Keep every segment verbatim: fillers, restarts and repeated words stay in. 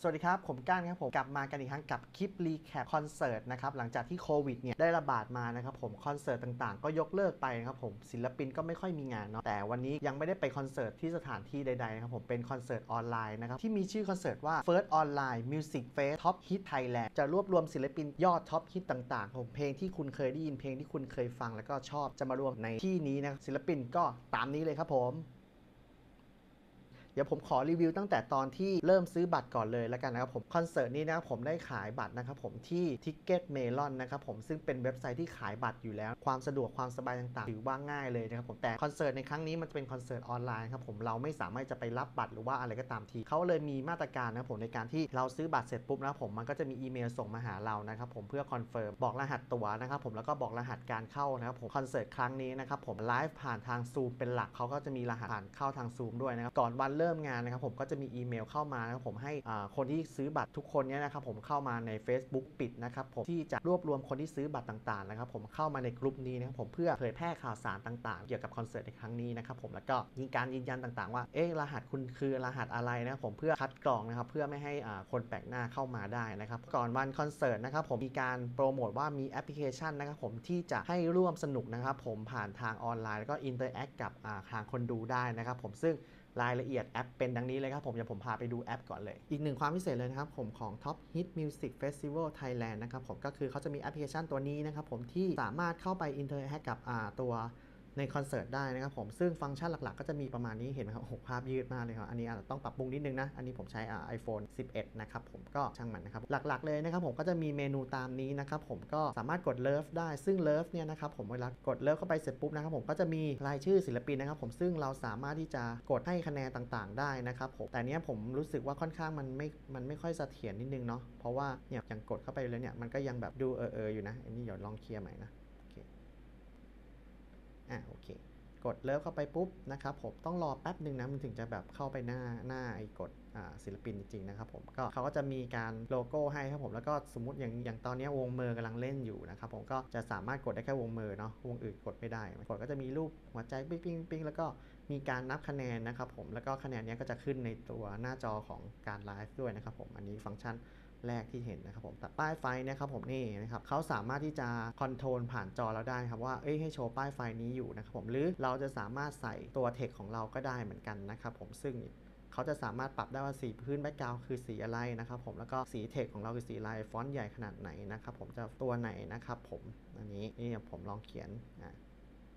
สวัสดีครับผมก้านครับผมกลับมากันอีกครั้งกับคลิปรีแคปคอนเสิร์ตนะครับหลังจากที่โควิดเนี่ยได้ระบาดมานะครับผมคอนเสิร์ตต่างๆก็ยกเลิกไปนะครับผมศิลปินก็ไม่ค่อยมีงานเนาะแต่วันนี้ยังไม่ได้ไปคอนเสิร์ตที่สถานที่ใดๆนะครับผมเป็นคอนเสิร์ตออนไลน์นะครับที่มีชื่อคอนเสิร์ตว่า First Online Music Fest Top Hit Thailand จะรวบรวมศิลปินยอดท็อปฮิตต่างๆผมเพลงที่คุณเคยได้ยินเพลงที่คุณเคยฟังแล้วก็ชอบจะมารวมในที่นี้นะศิลปินก็ตามนี้เลยครับผมเดี๋ยวผมขอรีวิวตั้งแต่ตอนที่เริ่มซื้อบัตรก่อนเลยแล้วกันนะครับผมคอนเสิร์ตนี้นะครับผมได้ขายบัตรนะครับผมที่ Ticket Melon นะครับผมซึ่งเป็นเว็บไซต์ที่ขายบัตรอยู่แล้วความสะดวกความสบายต่างๆถือว่าง่ายเลยนะครับผมแต่คอนเสิร์ตในครั้งนี้มันจะเป็นคอนเสิร์ตออนไลน์ครับผมเราไม่สามารถจะไปรับบัตรหรือว่าอะไรก็ตามทีเขาเลยมีมาตรการนะครับผมในการที่เราซื้อบัตรเสร็จปุ๊บนะครับผมมันก็จะมีอีเมลส่งมาหาเรานะครับผมเพื่อคอนเฟิร์มบอกรหัสตั๋วนะครับผมแล้วก็บอกรหัสการเข้านะครับผมคอนเสิร์ตครั้งนี้นะครับผมไลฟ์ผ่านทาง Zoom เป็นหลักเขาก็จะมีรหัสผ่านเข้าทาง Zoom ด้วยนะครับก่อนวันเริ่มงานนะครับผมก็จะมีอีเมลเข้ามานะครับผมให้คนที่ซื้อบัตรทุกคนเนี่ยนะครับผมเข้ามาใน Facebook ปิดนะครับผมที่จะรวบรวมคนที่ซื้อบัตรต่างๆนะครับผมเข้ามาในกลุ่มนี้นะครับผมเพื่อเผยแพร่ข่าวสารต่างๆเกี่ยวกับคอนเสิร์ตในครั้งนี้นะครับผมแล้วก็มีการยืนยันต่างๆว่าเอ๊ะรหัสคุณคือรหัสอะไรนะครับผมเพื่อคัดกรองนะครับเพื่อไม่ให้คนแปลกหน้าเข้ามาได้นะครับก่อนวันคอนเสิร์ตนะครับผมมีการโปรโมทว่ามีแอปพลิเคชันนะครับผมที่จะให้ร่วมสนุกนะครับผมผ่านทางออนไลน์แล้วก็อินเตอร์แอคกับทางคนดูได้นะครับผมซึ่งรายละเอียดแอปเป็นดังนี้เลยครับผมเดี๋ยวผมพาไปดูแอปก่อนเลยอีกหนึ่งความพิเศษเลยนะครับผมของ Top Hit Music Festival Thailand นะครับผมก็คือเขาจะมีแอปพลิเคชันตัวนี้นะครับผมที่สามารถเข้าไปอินเตอร์แอคกับตัวในคอนเสิร์ตได้นะครับผมซึ่งฟังก์ชันหลักๆก็จะมีประมาณนี้เห็นไหมครับโอ้โหภาพยืดมากเลยครับอันนี้อาจจะต้องปรับปรุงนิดนึงนะอันนี้ผมใช้อ่า iPhone สิบเอ็ดนะครับผมก็ช่างมันนะครับหลักๆเลยนะครับผมก็จะมีเมนูตามนี้นะครับผมก็สามารถกดเลิฟได้ซึ่งเลิฟเนี่ยนะครับผมเวลากดเลิฟเข้าไปเสร็จปุ๊บนะครับผมก็จะมีรายชื่อศิลปินนะครับผมซึ่งเราสามารถที่จะกดให้คะแนนต่างๆได้นะครับผมแต่เนี้ยผมรู้สึกว่าค่อนข้างมันไม่มันไม่ค่อยเสถียรนิดนึงเนาะเพราะว่าเนี่ยอย่างกดเข้าไปเลยเนี่ยมันก็ยังแบบดูเออๆอยู่นะอันนี้เดี๋ยวลองเคลียร์ใหม่นะโอเคอ่ะโอเคกดเลิฟเข้าไปปุ๊บนะครับผมต้องรอแป๊บหนึ่งนะมันถึงจะแบบเข้าไปหน้าหน้าไอ้กดศิลปินจริงๆนะครับผมก็เขาก็จะมีการโลโก้ให้ครับผมแล้วก็สมมุติอย่างอย่างตอนนี้วงเมอร์กำลังเล่นอยู่นะครับผมก็จะสามารถกดได้แค่วงเมอร์เนาะวงอื่นกดไม่ได้กดก็จะมีรูปหัวใจปิ๊งปิ๊งปิ๊งแล้วก็มีการนับคะแนนนะครับผมแล้วก็คะแนนนี้ก็จะขึ้นในตัวหน้าจอของการไลฟ์ด้วยนะครับผมอันนี้ฟังก์ชันแรกที่เห็นนะครับผมแต่ป้ายไฟนะครับผมนี่นะครับเขาสามารถที่จะคอนโทรลผ่านจอเราได้ครับว่าเอ้ยให้โชว์ป้ายไฟนี้อยู่นะครับผมหรือเราจะสามารถใส่ตัวเทคของเราก็ได้เหมือนกันนะครับผมซึ่งเขาจะสามารถปรับได้ว่าสีพื้นแบ็กกราวด์คือสีอะไรนะครับผมแล้วก็สีเทคของเราคือสีอะไรฟอนต์ใหญ่ขนาดไหนนะครับผมจะตัวไหนนะครับผมอันนี้นี่ผมลองเขียนอ่ะ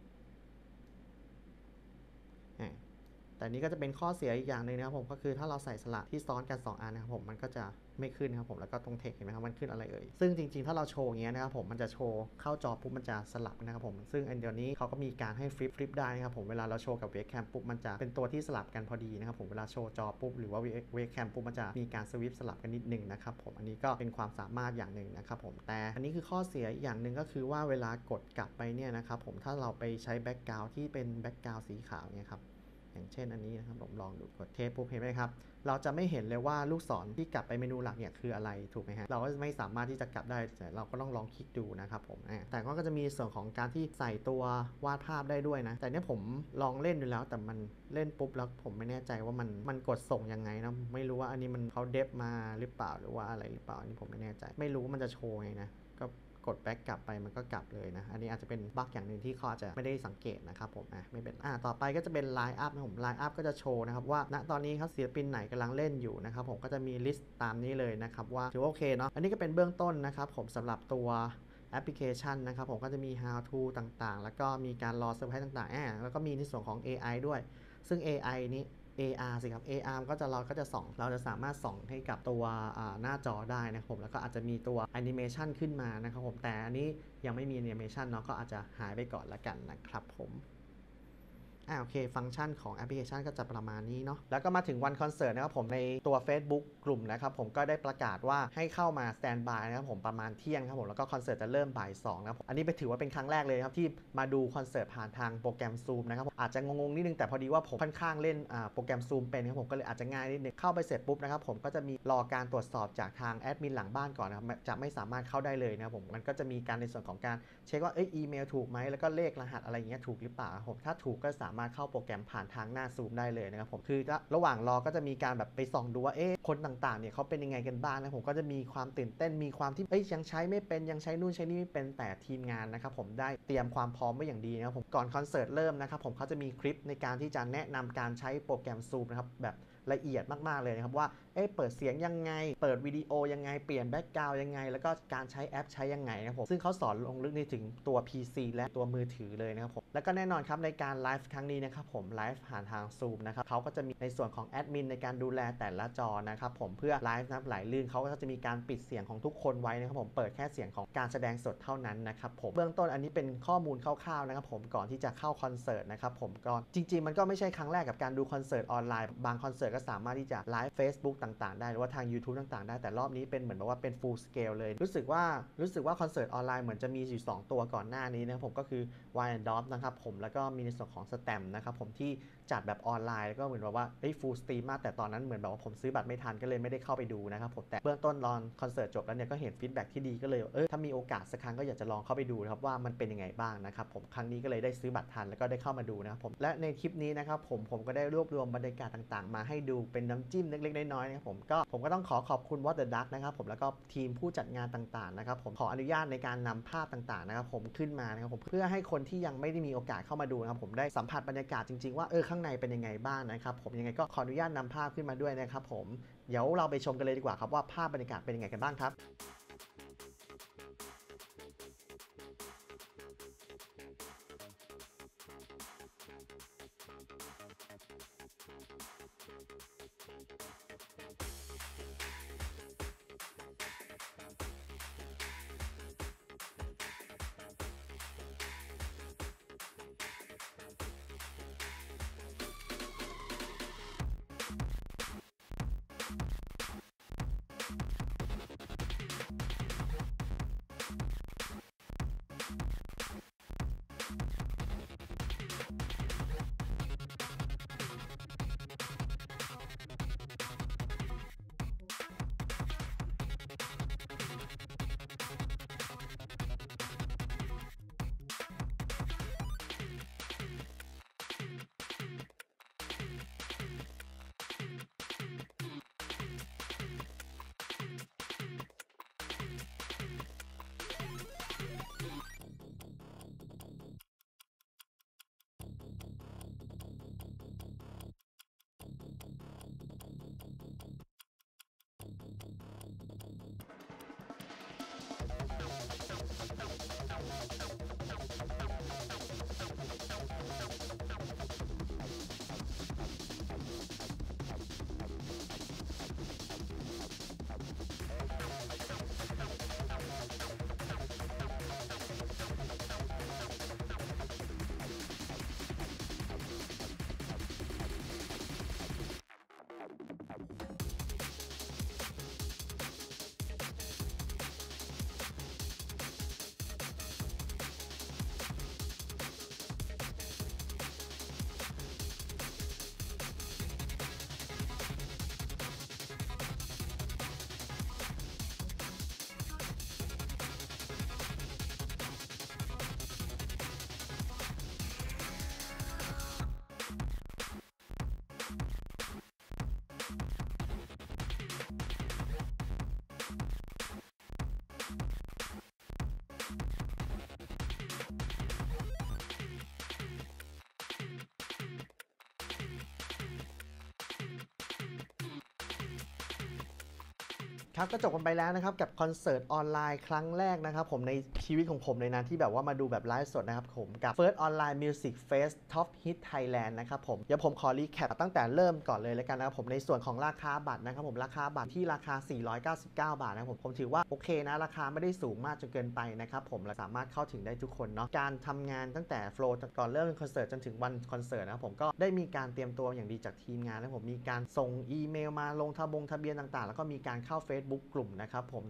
แต่นี้ก็จะเป็นข้อเสียอีกอย่างหนึ่งนะครับผมก็คือถ้าเราใส่สระที่ซ้อนกันสองอันนะครับผมมันก็จะไม่ขึ้นครับผมแล้วก็ตรงเทคเห็นไหมครับมันขึ้นอะไรเอ่ยซึ่งจริงๆถ้าเราโชว์อย่างเงี้ยนะครับผมมันจะโชว์เข้าจอปุ๊บมันจะสลับนะครับผมซึ่งอันเดียวนี้เขาก็มีการให้ฟลิปฟลิปได้นะครับผมเวลาเราโชว์กับเวกแคมปุ๊บมันจะเป็นตัวที่สลับกันพอดีนะครับผมเวลาโชว์จอปุ๊บหรือว่าเวกแคมปุ๊บมันจะมีการสวิปสลับกันนิดนึงนะครับผมอันนี้ก็เป็นความสามารถอย่างหนึ่งนะครับผมแต่อันนี้คือข้อเสียอย่างหนึ่งก็คือว่าเวลากดกลับไปเนี่ยนะครับผมถ้าเราไปใช้แบ็กกราวด์ที่เป็นแบ็กกราวด์สีขาวเนี่ยครับอย่างเช่นอันนี้นะครับผมลองดูกดเทปปุ๊บเห็นไหมครับเราจะไม่เห็นเลยว่าลูกศรที่กลับไปเมนูหลักเนี่ยคืออะไรถูกไหมฮะเราก็ไม่สามารถที่จะกลับได้แต่เราก็ต้องลองคลิกดูนะครับผมแต่ก็จะมีส่วนของการที่ใส่ตัววาดภาพได้ด้วยนะแต่เนี้ยผมลองเล่นดูแล้วแต่มันเล่นปุ๊บแล้วผมไม่แน่ใจว่ามันมันกดส่งยังไงนะไม่รู้ว่าอันนี้มันเขาเดฟมาหรือเปล่าหรือว่าอะไรหรือเปล่าอันนี้ผมไม่แน่ใจไม่รู้ว่ามันจะโชว์ไงนะก็กดแบ็กกลับไปมันก็กลับเลยนะอันนี้อาจจะเป็นบั๊กอย่างหนึ่งที่เขาอาจจะไม่ได้สังเกตนะครับผมอ่ะไม่เป็นอ่าต่อไปก็จะเป็นไลน์อัพนะผมไลน์อัพก็จะโชว์นะครับว่าณตอนนี้ครับศิลปินไหนกำลังเล่นอยู่นะครับผมก็จะมีลิสต์ตามนี้เลยนะครับว่าถือว่าโอเคเนาะอันนี้ก็เป็นเบื้องต้นนะครับผมสำหรับตัวแอปพลิเคชันนะครับผมก็จะมี how to ต่างๆแล้วก็มีการรอเซอร์ไพรส์ต่างๆอ่าแล้วก็มีในส่วนของ เอ ไอ ด้วยซึ่ง เอ ไอ นี้ เอ อาร์ สิครับ เอ อาร์ ก็จะเราก็จะส่องเราจะสามารถส่องให้กับตัวหน้าจอได้นะครับผมแล้วก็อาจจะมีตัวแอนิเมชันขึ้นมานะครับผมแต่อันนี้ยังไม่มีแอนิเมชันเนาะก็อาจจะหายไปก่อนละกันนะครับผมอ่าโอเคฟังก์ชันของแอปพลิเคชันก็จะประมาณนี้เนาะแล้วก็มาถึงวันคอนเสิร์ตนะครับผมในตัว Facebook กลุ่มนะครับผมก็ได้ประกาศว่าให้เข้ามาสแตนบายนะครับผมประมาณเที่ยงครับผมแล้วก็คอนเสิร์ตจะเริ่มบ่ายสองนะครับอันนี้ไปถือว่าเป็นครั้งแรกเลยครับที่มาดูคอนเสิร์ตผ่านทางโปรแกรม Zoom นะครับอาจจะงงๆนิดนึงแต่พอดีว่าผมค่อนข้างเล่นโปรแกรม Zoom เป็นครับผมก็เลยอาจจะง่ายนิดนึงเข้าไปเสร็จปุ๊บนะครับผมก็จะมีรอการตรวจสอบจากทางแอดมินหลังบ้านก่อนนะครับจะไม่สามารถเข้าได้เลยนะครับผมมันก็จะมีการในส่วนของการเช็คว่าเอ้ยอีเมลถูกไหมแล้วก็เลขรหัสอะไรอย่างเงี้ยถูกหรือเปล่าผมถ้าถูกก็สามารถามารถเข้าโปรแกรมผ่านทางหน้าซูมได้เลยนะครับผมคือระหว่างรอก็จะมีการแบบไปส่องดูว่าเอ๊ะคนต่างๆเนี่ยเขาเป็นยังไงกันบ้างนะผมก็จะมีความตื่นเต้นมีความที่เอ้ยยังใช้ไม่เป็นยังใช้นู่นใช้นี่ไม่เป็นแต่ทีมงานนะครับผมได้เตรียมความพร้อมไว้อย่างดีนะครับผมก่อนคอนเสิร์ตเริ่มนะครับผมเขาจะมีคลิปในการที่จะแนะนำการใช้โปรแกรมซูมนะครับแบบละเอียดมากๆเลยนะครับว่าเอ๊ะเปิดเสียงยังไงเปิดวิดีโอยังไงเปลี่ยนแบ็กกราวด์ยังไงแล้วก็การใช้แอปใช้ยังไงนะครับผมซึ่งเขาสอนลงลึกในถึงตัว พี ซี และตัวมือถือเลยนะครับผมแล้วก็แน่นอนครับในการไลฟ์ครั้งนี้นะครับผมไลฟ์ผ่านทางซูมนะครับเขาก็จะมีในส่วนของแอดมินในการดูแลแต่ละจอนะครับผมเพื่อไลฟ์นะไหลลื่นเขาก็จะมีการปิดเสียงของทุกคนไว้นะครับผมเปิดแค่เสียงของการแสดงสดเท่านั้นนะครับผมเบื้องต้นอันนี้เป็นข้อมูลคร่าวๆนะครับผมก่อนที่จะเข้าคอนเสิร์ตนะครับผมก็จริงๆมันก็ไม่ใช่ครั้งแรกกับการดูคอนเสิร์ตออนไลน์บางคอนเสิร์ตก็สามารถที่จะไลฟ์ Facebook ต่างๆได้หรือว่าทาง YouTube ต่างๆได้แต่รอบนี้เป็นเหมือนแบบว่าเป็น full scale เลยรู้สึกว่ารู้สึกว่าคอนเสิร์ตออนไลน์เหมือนจะมีอยู่สองตัวก่อนหน้านี้นะครับผมก็คือ Wild and Dove นะครับผมแล้วก็มีในส่วนของ Stamp นะครับผมที่จัดแบบออนไลน์แล้วก็เหมือนแบบว่าเฮ้ย full stream มากแต่ตอนนั้นเหมือนแบบว่าผมซื้อบัตรไม่ทันก็เลยไม่ได้เข้าไปดูนะครับผมแต่เบื้องต้นรอนคอนเสิร์ตจบแล้วเนี่ยก็เห็นฟีดแบ็กที่ดีก็เลยเออถ้ามีโอกาสสักครั้งก็อยากจะลองเข้าไปดูนะครับว่ามันเป็นยังไงบ้างนะครับผมครั้งนี้ก็เลยได้ซื้อบัตรทันแล้วก็ได้เข้ามาดูนะครับผมและในคลิปนี้นะครับผมผมก็ได้รวบรวมบรรยากาศต่างๆมาให้ดูเป็นน้ำจิ้มเล็กๆน้อยๆนะครับผมก็ผมก็ต้องขอขอบคุณ What the Duck นะครับผมแล้วก็ทีมผู้จัดงานต่างๆนะครับผมขออนุญาตในการนำภาพต่างๆนะครับผมขึ้นมานะครับผมเพื่อให้คนที่ยังไม่ได้มีโอกาสเข้ามาดูนะครับผมได้สัมผัสบรรยากาศจริงๆว่าเออข้างในเป็นยังไงบ้างนะครับผมยังไงก็ขออนุญาตนำภาพขึ้นมาด้วยนะครับผมเดี๋ยวเราไปชมกันเลยดีกว่าครับว่าภาพบรรยากาศเป็นยังไงกันบ้างครับครับก็จบกันไปแล้วนะครับกับคอนเสิร์ตออนไลน์ครั้งแรกนะครับผมในชีวิตของผมเลยนะที่แบบว่ามาดูแบบไลฟ์สดนะครับผมกับ First Online Music Fest Top Hit Thailand นะครับผมเดี๋ยวผมขอรีแคปตั้งแต่เริ่มก่อนเลยแล้วกันนะครับผมในส่วนของราคาบัตรนะครับผมราคาบัตรที่ราคาสี่ร้อยเก้าสิบเก้าบาทนะครับผมผมถือว่าโอเคนะราคาไม่ได้สูงมากจนเกินไปนะครับผมสามารถเข้าถึงได้ทุกคนเนาะการทำงานตั้งแต่โฟล์ก่อนเริ่มคอนเสิร์ตจนถึงวันคอนเสิร์ตนะครับผมก็ได้มีการเตรียมตัวอย่างดีจากทีมงานและผมมีการส่งอีเมลมาลงทะบงทะเบียนต่างๆแล้วก็มีการเข้า Facebook กลุ่มนะครับผมซึ่ง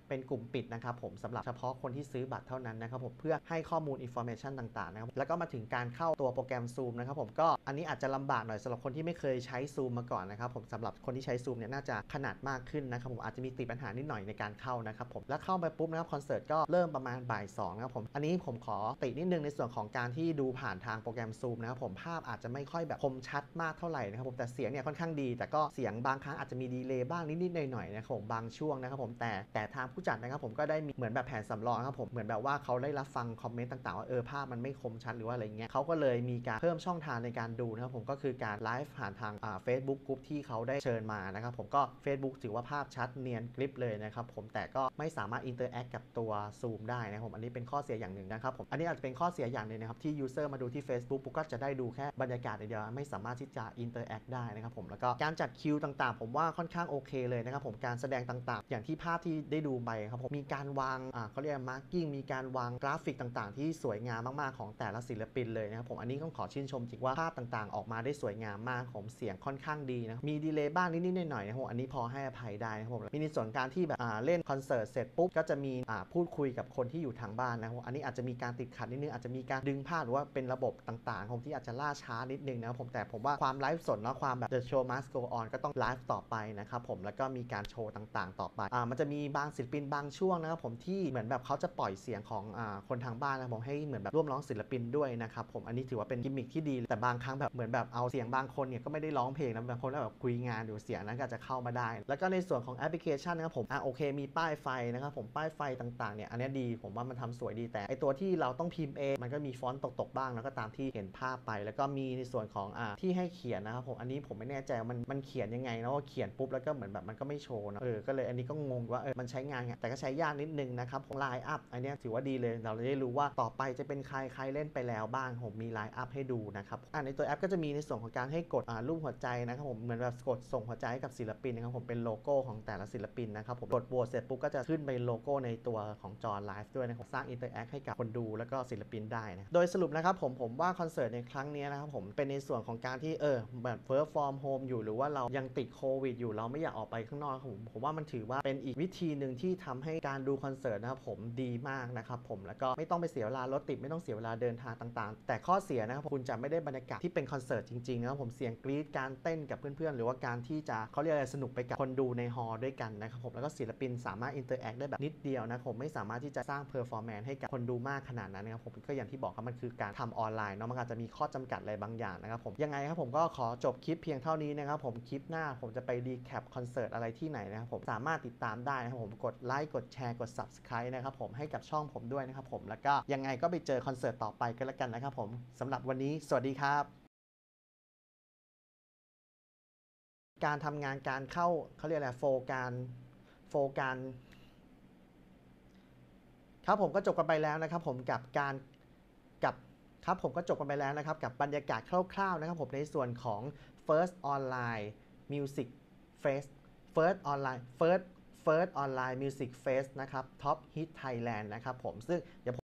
เป็นกลุ่มปิดนะครับผมสำหรับเฉพาะคนที่ซื้อบัตรเท่านั้นนะครับผมเพื่อให้ข้อมูล information ต่างๆนะครับแล้วก็มาถึงการเข้าตัวโปรแกรม Zoom นะครับผมก็อันนี้อาจจะลำบากหน่อยสำหรับคนที่ไม่เคยใช้ Zoom มาก่อนนะครับผมสำหรับคนที่ใช้ Zoom เนี่ยน่าจะขนาดมากขึ้นนะครับผมอาจจะมีติดปัญหานิดหน่อยในการเข้านะครับผมแล้วเข้าไปปุ๊บนะครับคอนเสิร์ตก็เริ่มประมาณบ่ายสองนะครับผมอันนี้ผมขอตินิดนึงในส่วนของการที่ดูผ่านทางโปรแกรม Zoom นะครับผมภาพอาจจะไม่ค่อยแบบคมชัดมากเท่าไหร่นะครับผมแต่เสียงเนี่ยค่อนข้างดีแต่ก็เสียงบางครั้งอาจจะมีดีเลย์บ้างนิดๆหน่อยๆนะครับผมบางช่วงนะครับผมแต่แต่ทางผู้จัดนะครับผมก็ได้มีเหมือนแบบแผนสำรองครับผมเหมือนแบบว่าเขาได้รับฟังคอมเมนต์ต่างๆว่าเออภาพมันไม่คมชัดหรือว่าอะไรเงี้ยเขาก็เลยมีการเพิ่มช่องทางในการดูนะครับผมก็คือการไลฟ์ผ่านทางอ่า Facebook กลุ่มที่เขาได้เชิญมานะครับผมก็ Facebook ถือว่าภาพชัดเนียนกริบเลยนะครับผมแต่ก็ไม่สามารถอินเตอร์แอคกับตัว Zoom ได้นะครับผมอันนี้เป็นข้อเสียอย่างหนึ่งนะครับผมอันนี้อาจจะเป็นข้อเสียอย่างหนึ่งนะครับที่ user มาดูที่ Facebook ปุ๊บก็จะได้ดูแค่บรรยากาศเดียวไม่สามารถที่จะอินเตอร์แอคได้นะครับผมแล้วก็การจัดคิวต่างๆผมว่าค่อนข้างโอเคเลยนะครับผมการแสดงต่างๆอย่างที่ภาพที่ได้ดูไปครับผมมีการวางอ่าเขาเรียกมาร์กิ้งมีการวางกราฟิกต่างๆที่สวยงามมากๆของแต่ละศิลปินเลยนะครับผมอันนี้ต้องขอชื่นชมจริงว่าภาพต่างๆออกมาได้สวยงามมากผมเสียงค่อนข้างดีนะมีดีเลย์บ้างนิดๆหน่อยๆนะครับอันนี้พอให้อภัยได้นะครับผมมีในส่วนการที่แบบอ่าเล่นคอนเสิร์ตเสร็จปุ๊บก็จะมีอ่าพูดคุยกับคนที่อยู่ทางบ้านนะครับอันนี้อาจจะมีการติดขัดนิดนึงอาจจะมีการดึงภาพหรือว่าเป็นระบบต่างๆผมที่อาจจะล่าช้านิดนึงนะครับผมแต่ผมว่าความไลฟ์สดและความแบบ The show must go on ก็ต้องไลฟ์ต่อไปนะครับผมแล้วก็มีการโชว์ต่างๆต่อไปอ่ามันจะมีบางศิลปินบางช่วงนะครับผมที่เหมือนแบบเขาจะปล่อยเสียงของอ่าคนทางบ้านนะผมให้เหมือนแบบร่วมร้องศิลปินด้วยนะครับผมอันนี้ถือว่าเป็นกิมมิคที่ดีแต่บางครั้งแบบเหมือนแบบเอาเสียงบางคนเนี่ยก็ไม่ได้ร้องเพลงนะบางคนแบบคุยงานอยู่เสียงนั้นก็จะเข้ามาได้แล้วก็ในส่วนของแอปพลิเคชันนะครับผมอ่าโอเคมีป้ายไฟนะครับผมป้ายไฟต่างๆเนี่ยอันนี้ดีผมว่ามันทำสวยดีแต่ไอตัวที่เราต้องพิมพ์เองมันก็มีฟอนต์ตกๆบ้างแล้วก็ตามที่เห็นภาพไปแล้วก็มีในส่วนของอ่าที่ให้เขียนนะครับผมอันนี้ผมไม่แน่ใจมันมันเขียนยังไงนะว่าเขียนปุ๊บแล้วก็เหมือนแบบมันก็ไม่โชว์นะเออก็เลยอันนี้ก็งงว่าเออมันใช้งานแต่ก็ใช้ยากนิดนึงนะครับไลน์อัพอันนี้ถือว่าดีเลยเราได้รู้ว่าต่อไปจะเป็นใครใครเล่นไปแล้วบ้างผมมีไลน์อัพให้ดูนะครับอ่าในตัวแอปก็จะมีในส่วนของการให้กดอ่ารูปหัวใจนะครับผมเหมือนแบบกดส่งหัวใจให้กับศิลปินนะครับผมเป็นโลโก้ของแต่ละศิลปินนะครับผมกดโหวตเสร็จปุ๊บก็จะขึ้นไปโลโก้ในตัวของจอไลฟ์ด้วยนะครับสร้างอินเตอร์แอคให้กับคนดูแล้วก็ศิลปินได้นะโดยสรุปนะครับผมผมว่าคอนเสิร์ตในครั้งนี้นะครับผมเป็นในส่วนของการที่เออแบบเฟิร์สฟอร์มโฮมอยู่หรือว่าเรายังติดโควิดอยู่เราไม่อยากออกไปข้างนอกผมผมว่ามันถือว่าเป็นอีกวิธีหนึ่งที่ทำให้การดูคอนเสิร์ตนะครับผมดีมากนะครับผมแล้วก็ไม่ต้องไปเสียเวลารถติดไม่ต้องเสียเวลาเดินทางต่างๆแต่ข้อเสียนะครับคุณจะไม่ได้บรรยากาศที่เป็นคอนเสิร์ตจริงๆนะครับผมเสียงกรี๊ดการเต้นกับเพื่อนๆหรือว่าการที่จะเขาเรียกอะไรสนุกไปกับคนดูในฮอลล์ด้วยกันนะครับผมแล้วก็ศิลปินสามารถอินเตอร์แอคได้แบบนิดเดียวนะผมไม่สามารถที่จะสร้างเพอร์ฟอร์แมนซ์ให้กับคนดูมากขนาดนั้นนะครับผมก็อย่างที่บอกครับมันคือการทำออนไลน์เนาะมันอาจจะมีข้อจำกัดอะไรบางอย่างนะครับผมยังไงครับผมก็ขอจบคลิปเพียงเท่านี้นะครับผมคลิปหน้าผมจะไปรีแคปคอนเสิร์ตอะไรที่ไหนนะครับผมสามารถติดตามได้นะครับผมกดไลค์กดแชร์กด ซับสไครบ์ นะครับผมให้กับช่องผมด้วยนะครับผมแล้วก็ยังไงก็ไปเจอคอนเสิร์ตต่อไปกันแล้วกันนะครับผมสำหรับวันนี้สวัสดีครับการทำงานการเข้าเขาเรียกอะไรโฟการโฟการครับผมก็จบกันไปแล้วนะครับผมกับการกับครับผมก็จบกันไปแล้วนะครับกับบรรยากาศคร่าวๆนะครับผมในส่วนของ First Online Music Fest First Online First First Online Music Fest นะครับ Top Hit Thailand นะครับผมซึ่งเดี๋ยวผม